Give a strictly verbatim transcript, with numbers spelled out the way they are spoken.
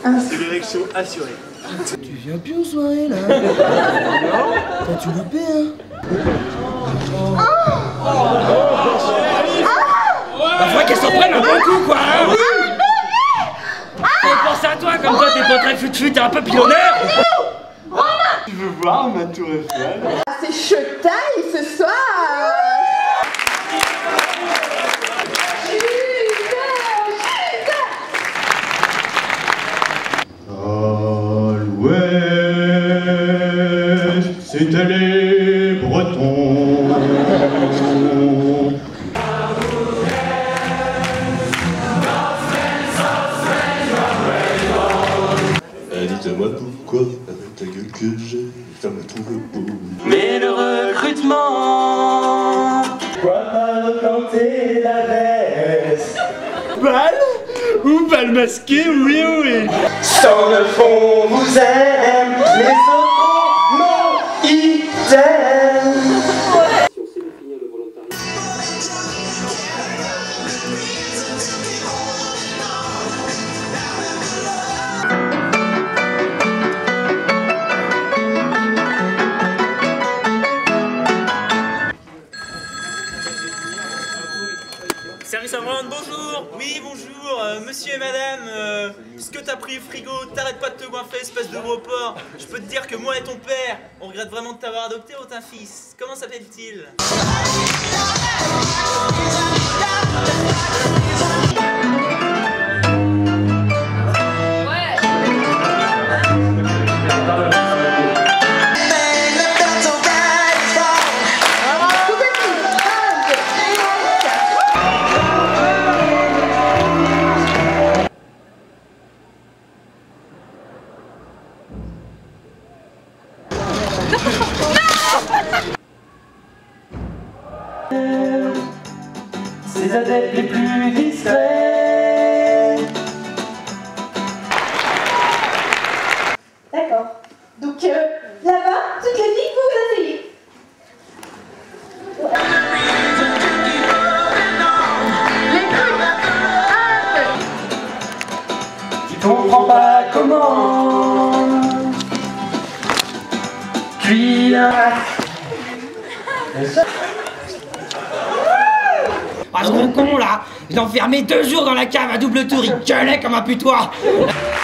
C'est l'érection assurée. Tu viens plus aux soirées là? Non. T'as-tu loupé hein? Oh. Oh. Bah faudrait qu'elle s'en prenne un bon coup quoi hein. On pense à toi comme toi t'es pas très fut-fut, t'es un peu pilonneur. Tu veux voir ma tour Eiffel? Ah, c'est showtime ce soir. C'était les Bretons. Eh, dites-moi pourquoi, avec la gueule que j'ai, ça me trouve beau. Mais le recrutement. Quoi pas replanter la veste? Balle ou balle masquée, oui oui. Sans le fond vous aime, les autres non, ils t'aiment. Service à vente, bonjour. Oui, bonjour, euh, monsieur et madame. Euh, ce que t'as pris au frigo, t'arrêtes pas de te goinfrer, espèce de gros porc. Je peux te dire que moi et ton père, on regrette vraiment de t'avoir adopté, oh un fils. Comment s'appelle-t-il? Ces adeptes les plus discrets. D'accord. Donc euh, là-bas, toutes les filles, vous vous asseyez. Tu comprends pas comment. Puis un... Ah ce gros con là, je l'ai enfermé deux jours dans la cave à double tour, il gueulait comme un putois.